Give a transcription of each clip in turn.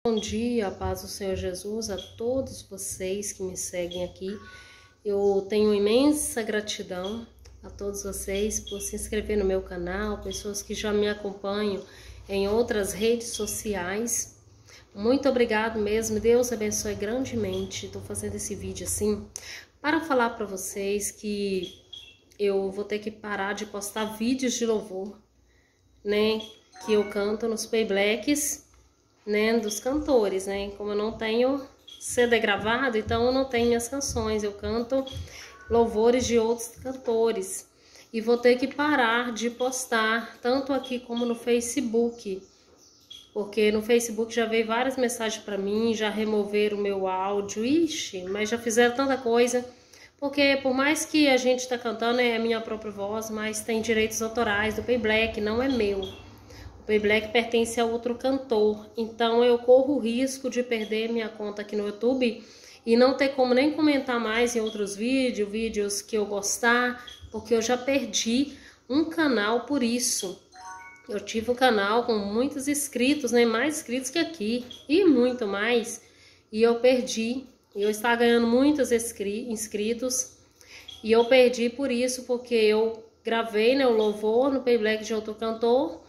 Bom dia, a paz do Senhor Jesus a todos vocês que me seguem aqui. Eu tenho imensa gratidão a todos vocês por se inscrever no meu canal, pessoas que já me acompanham em outras redes sociais. Muito obrigado mesmo, Deus abençoe grandemente. Estou fazendo esse vídeo assim para falar para vocês que eu vou ter que parar de postar vídeos de louvor, né, que eu canto nos Playblacks, né, dos cantores, né? Como eu não tenho CD gravado, então eu não tenho minhas canções, eu canto louvores de outros cantores. E vou ter que parar de postar, tanto aqui como no Facebook, porque no Facebook já veio várias mensagens para mim, já removeram o meu áudio, ixi, mas já fizeram tanta coisa, porque por mais que a gente tá cantando, é a minha própria voz, mas tem direitos autorais do Playblack, não é meu. O Playblack pertence a outro cantor, então eu corro o risco de perder minha conta aqui no YouTube e não ter como nem comentar mais em outros vídeos que eu gostar, porque eu já perdi um canal por isso. Eu tive um canal com muitos inscritos, né, mais inscritos que aqui e muito mais, e eu perdi. Eu estava ganhando muitos inscritos e eu perdi por isso, porque eu gravei, né, o louvor no Playblack de outro cantor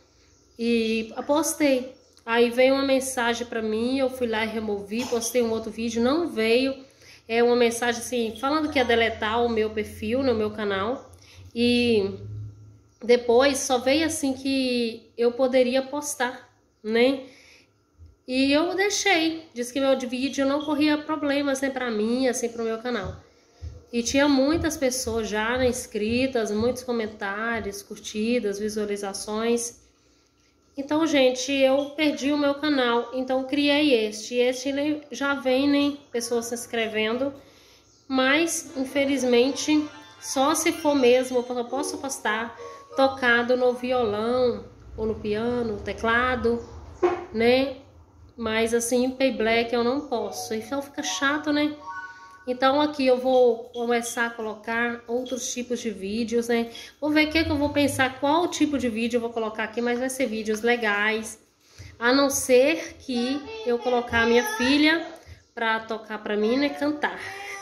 e postei. Aí veio uma mensagem para mim, eu fui lá e removi, postei um outro vídeo, não veio. É uma mensagem assim, falando que ia deletar o meu perfil no meu canal. E depois só veio assim que eu poderia postar, né? E eu deixei, disse que meu vídeo não corria problemas, né, pra mim, assim, pro meu canal. E tinha muitas pessoas já, né, inscritas, muitos comentários, curtidas, visualizações. Então, gente, eu perdi o meu canal, então criei este já vem, né, pessoas se inscrevendo, mas, infelizmente, só se for mesmo, eu posso postar tocado no violão, ou no piano, teclado, né, mas assim, em Playblack eu não posso, então fica chato, né? Então aqui eu vou começar a colocar outros tipos de vídeos, né? Vou ver o que eu vou pensar, qual tipo de vídeo eu vou colocar aqui, mas vai ser vídeos legais. A não ser que eu colocar a minha filha pra tocar pra mim, né? Cantar.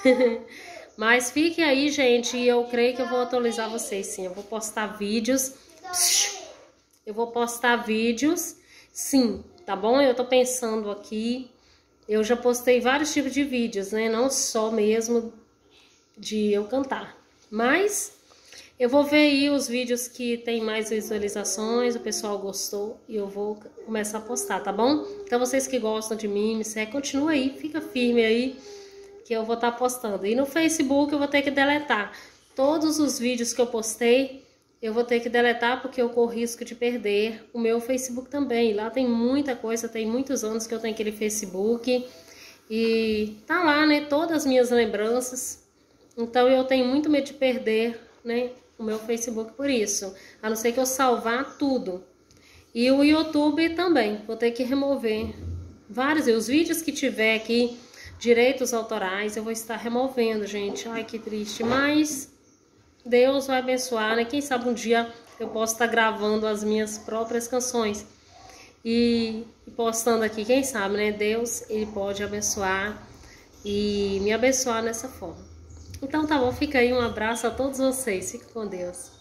Mas fique aí, gente, e eu creio que eu vou atualizar vocês, sim. Eu vou postar vídeos. Eu vou postar vídeos, sim, tá bom? Eu tô pensando aqui. Eu já postei vários tipos de vídeos, né? Não só mesmo de eu cantar. Mas eu vou ver aí os vídeos que tem mais visualizações, o pessoal gostou e eu vou começar a postar, tá bom? Então vocês que gostam de mim, me segue, continua aí, fica firme aí que eu vou estar postando. E no Facebook eu vou ter que deletar todos os vídeos que eu postei. Eu vou ter que deletar porque eu corro risco de perder o meu Facebook também. Lá tem muita coisa, tem muitos anos que eu tenho aquele Facebook. E tá lá, né, todas as minhas lembranças. Então eu tenho muito medo de perder, né, o meu Facebook por isso. A não ser que eu salvar tudo. E o YouTube também, vou ter que remover vários. E os vídeos que tiver aqui, direitos autorais, eu vou estar removendo, gente. Ai, que triste, mas Deus vai abençoar, né? Quem sabe um dia eu posso estar gravando as minhas próprias canções e postando aqui, quem sabe, né? Deus, ele pode abençoar e me abençoar nessa forma. Então tá bom, fica aí, um abraço a todos vocês, fique com Deus.